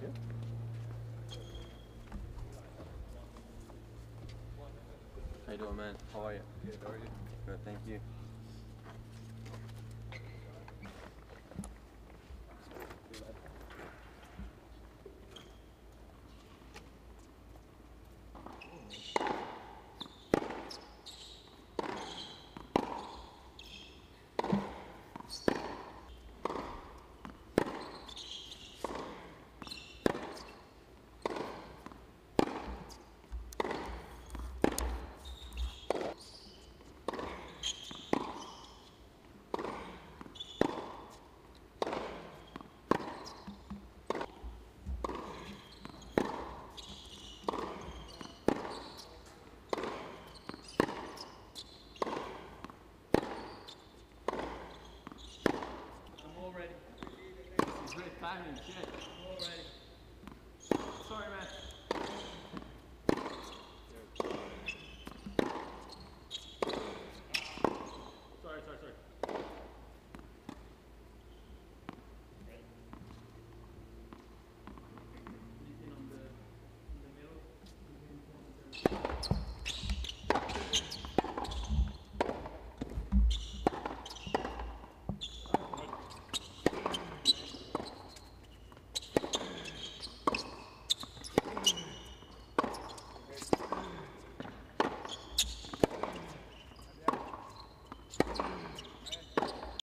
How you doing, man? How are you? Good, how are you? Good, thank you. I'm all ready. Great timing, shit. I'm all ready. Sorry, man.